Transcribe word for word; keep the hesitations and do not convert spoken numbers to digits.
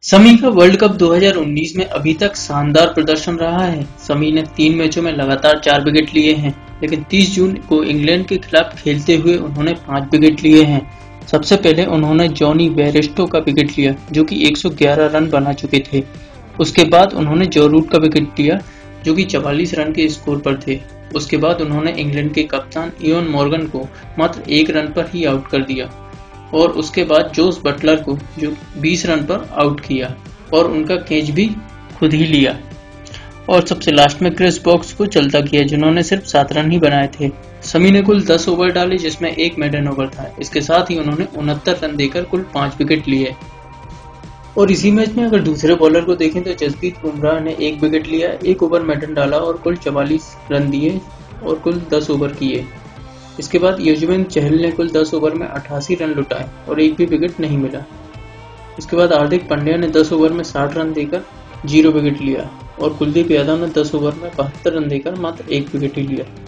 शमी का world cup दो हज़ार उन्नीस में अभी तक शानदार प्रदर्शन रहा है। शमी ने तीन मैचों में लगातार चार विकेट लिए हैं, लेकिन तीस जून को इंग्लैंड के खिलाफ खेलते हुए उन्होंने पांच विकेट लिए हैं। सबसे पहले उन्होंने जॉनी बेयरस्टो का विकेट लिया, जो कि एक सौ ग्यारह रन बना चुके थे। उसके बाद उन्होंने जो रूट का विकेट लिया, जो कि चवालीस रन के स्कोर पर थे। उसके बाद उन्होंने इंग्लैंड के कप्तान इयान मॉर्गन को मात्र एक रन पर ही आउट कर दिया और उसके बाद जोस बटलर को जो बीस रन पर आउट किया और उनका कैच भी खुद ही लिया। और सबसे लास्ट में क्रिस वोक्स को चलता किया, जिन्होंने सिर्फ सात रन ही बनाए थे। शमी ने कुल दस ओवर डाले, जिसमें एक मेडन ओवर था। इसके साथ ही उन्होंने उनहत्तर रन देकर कुल पांच विकेट लिए। और इसी मैच में अगर दूसरे बॉलर को देखें तो जसप्रीत बुमराह ने एक विकेट लिया, एक ओवर मेडन डाला और कुल चवालीस रन दिए और कुल दस ओवर किए। इसके बाद युजवेंद्र चहल ने कुल दस ओवर में अठासी रन लुटाए और एक भी विकेट नहीं मिला। इसके बाद हार्दिक पांड्या ने दस ओवर में साठ रन देकर जीरो विकेट लिया और कुलदीप यादव ने दस ओवर में बहत्तर रन देकर मात्र एक विकेट ही लिया।